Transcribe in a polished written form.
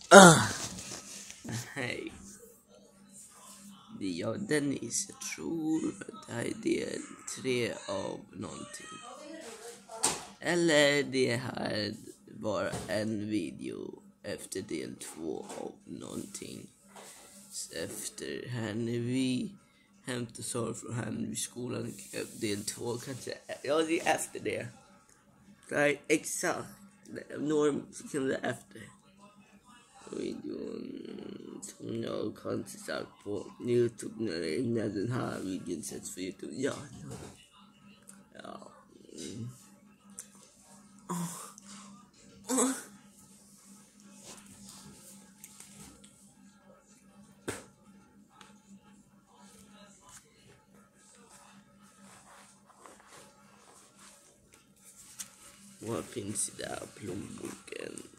Hej, det är jag Dennis. Jag tror att det här är del 3 av någonting. Eller det här var en video efter del 2 av någonting. Så efter Henry hämtade Sara från Henry-skolan, del 2 kanske. Ja, det är efter det. Det här är exakt några sekunder efter videon som jag kanske sagt på YouTube när den här videon sätts på YouTube. Ja. Vad finns i den här plånboken?